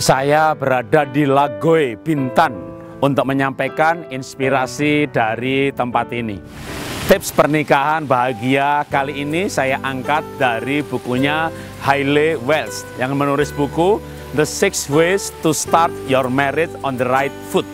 Saya berada di Lagoy, Bintan untuk menyampaikan inspirasi dari tempat ini. Tips pernikahan bahagia kali ini saya angkat dari bukunya Hayley Wells yang menulis buku The 6 Ways to Start Your Marriage on the Right Foot.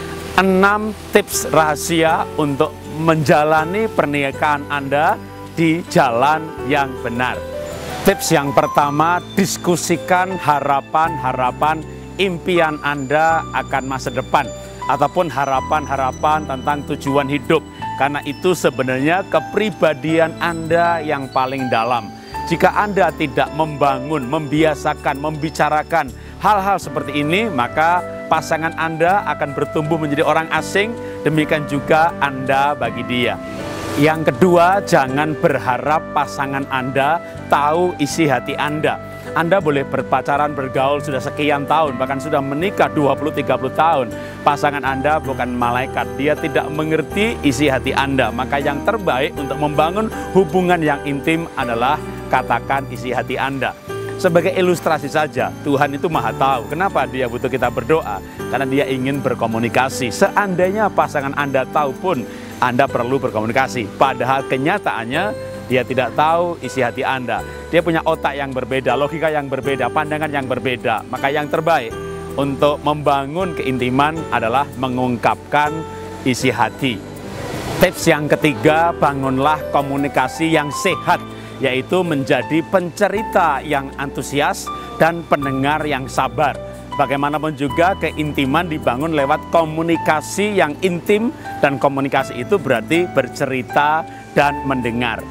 6 tips rahasia untuk menjalani pernikahan Anda di jalan yang benar. Tips yang pertama, diskusikan harapan-harapan impian Anda akan masa depan ataupun harapan-harapan tentang tujuan hidup, karena itu sebenarnya kepribadian Anda yang paling dalam. Jika Anda tidak membangun, membiasakan, membicarakan hal-hal seperti ini, maka pasangan Anda akan bertumbuh menjadi orang asing, demikian juga Anda bagi dia. Yang kedua, jangan berharap pasangan Anda tahu isi hati Anda. Anda boleh berpacaran, bergaul sudah sekian tahun, bahkan sudah menikah 20-30 tahun. Pasangan Anda bukan malaikat, dia tidak mengerti isi hati Anda. Maka yang terbaik untuk membangun hubungan yang intim adalah katakan isi hati Anda. Sebagai ilustrasi saja, Tuhan itu maha tahu. Kenapa dia butuh kita berdoa? Karena dia ingin berkomunikasi. Seandainya pasangan Anda tahu pun, Anda perlu berkomunikasi. Padahal kenyataannya dia tidak tahu isi hati Anda. Dia punya otak yang berbeda, logika yang berbeda, pandangan yang berbeda. Maka yang terbaik untuk membangun keintiman adalah mengungkapkan isi hati. Tips yang ketiga, bangunlah komunikasi yang sehat, yaitu menjadi pencerita yang antusias dan pendengar yang sabar. Bagaimanapun juga keintiman dibangun lewat komunikasi yang intim, dan komunikasi itu berarti bercerita dan mendengar.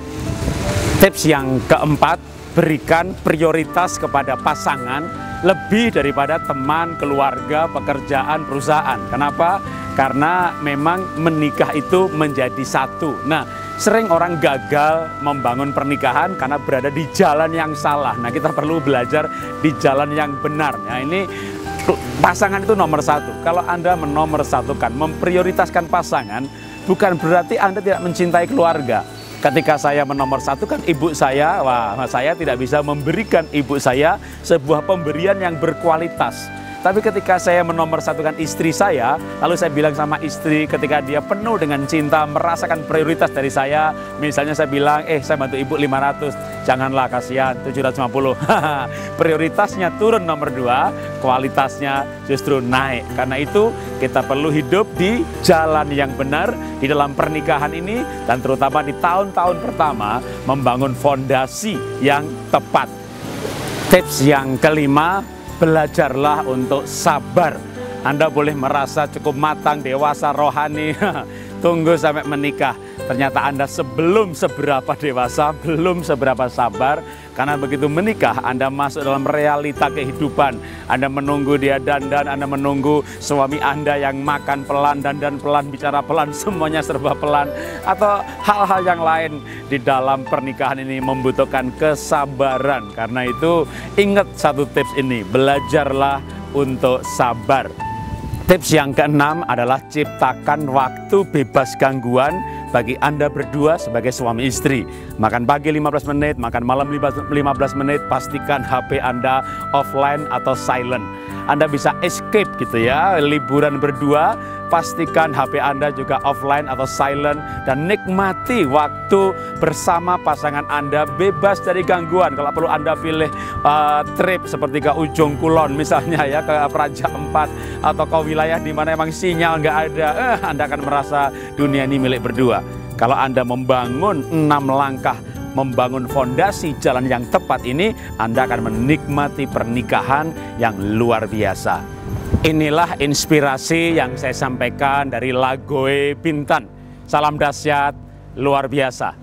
Tips yang keempat, berikan prioritas kepada pasangan lebih daripada teman, keluarga, pekerjaan, perusahaan. Kenapa? Karena memang menikah itu menjadi satu. Nah, sering orang gagal membangun pernikahan karena berada di jalan yang salah. Nah, kita perlu belajar di jalan yang benar. Nah, ini pasangan itu nomor satu. Kalau Anda menomorsatukan, memprioritaskan pasangan, bukan berarti Anda tidak mencintai keluarga. Ketika saya menomorsatukan ibu saya, saya tidak bisa memberikan ibu saya sebuah pemberian yang berkualitas. Tapi ketika saya menomorsatukan istri saya, lalu saya bilang sama istri ketika dia penuh dengan cinta, merasakan prioritas dari saya, misalnya saya bilang, saya bantu ibu 500, janganlah kasihan, 750. Prioritasnya turun nomor 2, kualitasnya justru naik. Karena itu kita perlu hidup di jalan yang benar di dalam pernikahan ini, dan terutama di tahun-tahun pertama membangun fondasi yang tepat. Tips yang kelima, belajarlah untuk sabar. Anda boleh merasa cukup matang, dewasa, rohani, tunggu sampai menikah. Ternyata Anda sebelum seberapa dewasa, belum seberapa sabar. Karena begitu menikah, Anda masuk dalam realita kehidupan. Anda menunggu dia dandan, Anda menunggu suami Anda yang makan pelan, dandan pelan, bicara pelan, semuanya serba pelan. Atau hal-hal yang lain di dalam pernikahan ini membutuhkan kesabaran. Karena itu ingat satu tips ini, belajarlah untuk sabar. Tips yang keenam adalah ciptakan waktu bebas gangguan bagi Anda berdua sebagai suami istri. Makan pagi 15 menit, makan malam 15 menit, pastikan HP Anda offline atau silent. Anda bisa escape gitu ya, liburan berdua, pastikan HP Anda juga offline atau silent, dan nikmati waktu bersama pasangan Anda bebas dari gangguan. Kalau perlu Anda pilih trip seperti ke Ujung Kulon misalnya ya, ke Praja 4 atau ke wilayah di mana emang sinyal nggak ada, Anda akan merasa dunia ini milik berdua. Kalau Anda membangun 6 langkah membangun fondasi jalan yang tepat ini, Anda akan menikmati pernikahan yang luar biasa. Inilah inspirasi yang saya sampaikan dari Lagoy, Bintan. Salam dahsyat luar biasa.